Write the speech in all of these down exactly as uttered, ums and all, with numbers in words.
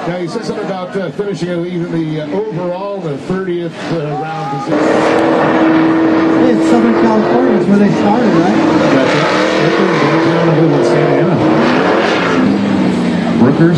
Now, you said something about uh, finishing even the uh, overall, the thirtieth uh, round position. Hey, it's Southern California. It's where they started, right? That's right. Downtown, I live in Santa Ana. Brookers.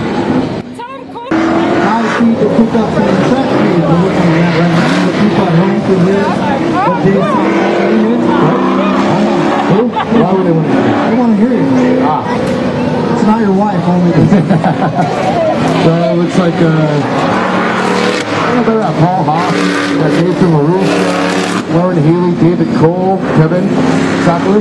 Now it's need to pick up some track speed. We're looking at that right now. The people at home can hear what Dave's talking about. Who? Why would they want to hear you? They want to hear you. Ah. It's not your wife, only this. So it looks like, uh, I don't know about Paul Hoff, got Dave from LaRue, Lauren Healy, David Cole, Kevin Sakalis.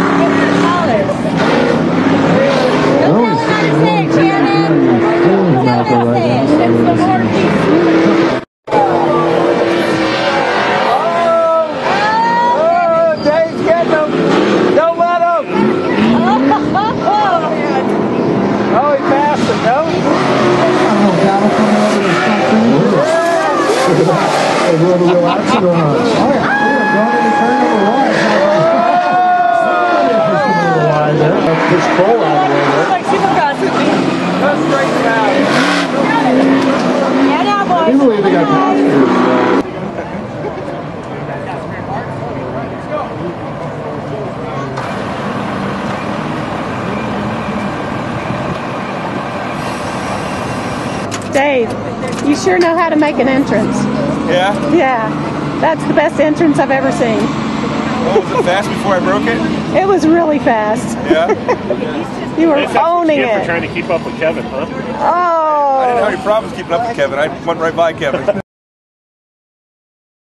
Is there a real action or not? Oh, yeah. Push Cole out of the way there. Like Supercross with me. Go straight back. Yeah, now, boys. I do believe they got passengers. Dave, you sure know how to make an entrance. Yeah? Yeah, that's the best entrance I've ever seen. Oh, was it fast before I broke it? It was really fast. Yeah? You were That's what owning you get it. for trying to keep up with Kevin, huh? Oh. I didn't have any problems keeping up with Kevin. I went right by Kevin.